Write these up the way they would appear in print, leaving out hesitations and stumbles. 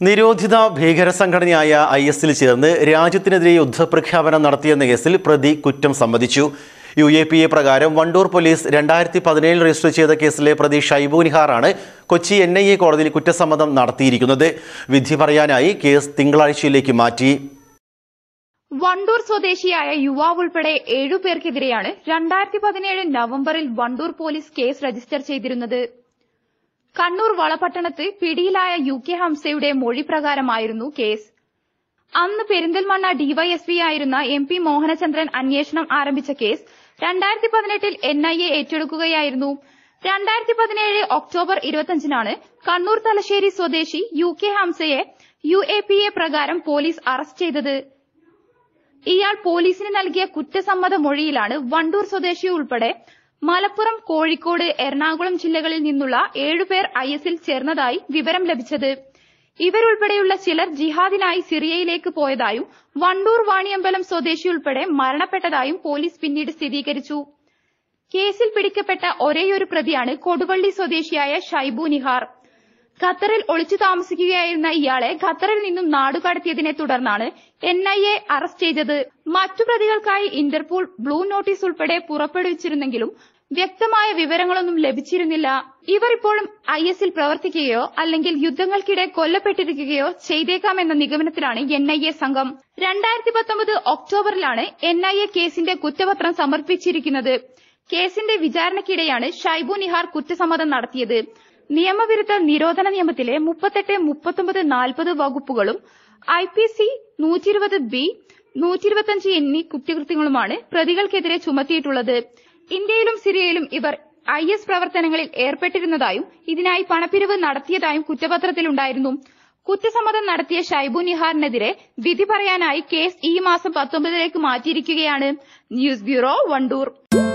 നിരോധിത ഭീകര സംഘടനയായ IS-ൽ ചേർന്ന് രാജ്യത്തിനെതിരെ യുദ്ധപ്രഖ്യാപനം നടത്തിയെന്ന കേസിൽ പ്രതി കുറ്റം സമ്മതിച്ചു. UAPA പ്രകാരം വണ്ടൂർ പോലീസ് 2017 രജിസ്റ്റർ ചെയ്ത കേസിലെ പ്രതി ഷൈബു നിഹാറാണ് കൊച്ചി NIA കോടതിയിൽ കുറ്റസമ്മതം നടത്തിയിരിക്കുന്നത്. വിധി പറയാനായി കേസ് തിങ്കളാഴ്ചയിലേക്ക് മാറ്റി. വണ്ടൂർ സ്വദേശിയായ യുവാവ് ഉൾപ്പെടെ 7 പേർക്കെതിരെയാണ് 2017 നവംബറിൽ വണ്ടൂർ പോലീസ് കേസ് രജിസ്റ്റർ ചെയ്തിരുന്നത്. കണ്ണൂർ വളപട്ടണത്ത് പിടിയിലായ UK ഹംസയുടെ മൊഴി പ്രകാരമായിരുന്നു കേസ്. അന്ന് പെരിന്തൽമണ്ണ DYSP ആയിരുന്ന MP മോഹനചന്ദ്രൻ അന്വേഷണം ആരംഭിച്ച കേസ് 2018 NIA ഏറ്റെടുക്കുകയായിരുന്നു. 2017 ഒക്ടോബർ 25-നാണ് കണ്ണൂർ തലശ്ശേരി സ്വദേശി UK ഹംസയെ UAPA പ്രകാരം പോലീസ് അറസ്റ്റ് ചെയ്തത്. ഇയാൾ പോലീസിന് നൽകിയ കുറ്റസമ്മത മൊഴിയിലാണ് വണ്ടൂർ സ്വദേശി ഉൾപ്പെടെ മലപ്പുറം, കോഴിക്കോട്, എറണാകുളം ജില്ലകളിൽ നിന്നുള്ള 7 പേർ IS-ൽ ചേർന്നതായി വിവരം ലഭിച്ചത്. ഇവരുൾപ്പെടെയുള്ള ചിലർ ജിഹാദിനായി സിറിയയിലേക്ക് പോയതായും വണ്ടൂർ വാണിയമ്പലം സ്വദേശി ഉൾപ്പെടെ മരണപ്പെട്ടതായും പോലീസ് പിന്നീട് സ്ഥിരീകരിച്ചു. കേസിൽ പിടിക്കപ്പെട്ട ഒരേയൊരു പ്രതിയാണ് കൊടുവള്ളി സ്വദേശിയായ ഷൈബു നിഹാർ. ഖത്തറിൽ ഒളിച്ചു താമസിക്കുകയായിരുന്ന ഇയാളെ ഖത്തറിൽ നിന്നും നാടുകടത്തിയതിനെ തുടർന്നാണ് NIA അറസ്റ്റ് ചെയ്തത്. മറ്റു പ്രതികൾക്കായി ഇന്റർപോൾ ബ്ലൂ നോട്ടീസ് ഉൾപ്പെടെ പുറപ്പെടുവിച്ചിരുന്നെങ്കിലും വ്യക്തമായ വിവരങ്ങളൊന്നും ലഭിച്ചിരുന്നില്ല. ഇവർ ഇപ്പോഴും IS-ൽ പ്രവർത്തിക്കുകയോ അല്ലെങ്കിൽ യുദ്ധങ്ങൾക്കിടെ കൊല്ലപ്പെട്ടിരിക്കുകയോ ചെയ്തേക്കാമെന്ന നിഗമനത്തിലാണ് NIA സംഘം. 2019 ഒക്ടോബറിലാണ് NIA കേസിന്റെ കുറ്റപത്രം സമർപ്പിച്ചിരിക്കുന്നത്. കേസിന്റെ വിചാരണയ്ക്കിടെയാണ് ഷൈബു നിഹാർ കുറ്റസമ്മതം നടത്തിയത്. നിയമവിരുദ്ധ നിരോധന നിയമത്തിലെ 38, 39, 40 വകുപ്പുകളും IPC 120B, 125 എന്നീ കുറ്റകൃത്യങ്ങളുമാണ് പ്രതികൾക്കെതിരെ ചുമത്തിയിട്ടുള്ളത്. ഇന്ത്യയിലും സിറിയയിലും ഇവർ IS പ്രവർത്തനങ്ങളിൽ ഏർപ്പെട്ടിരുന്നതായും ഇതിനായി പണപ്പിരിവ് നടത്തിയതായും കുറ്റപത്രത്തിലുണ്ടായിരുന്നു. കുറ്റസമ്മതം നടത്തിയ ഷൈബു നിഹാറിനെതിരെ വിധി പറയാനായി കേസ് ഈ മാസം 19-ലേക്ക് മാറ്റിയിരിക്കുകയാണ്. News bureau, Vandoor.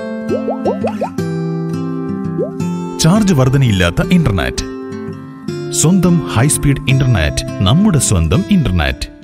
ചാർജ് വർധനയില്ലാത്ത ഇന്റർനെറ്റ്. സ്വന്തം ഹൈസ്പീഡ് ഇന്റർനെറ്റ്, നമ്മുടെ സ്വന്തം ഇന്റർനെറ്റ്.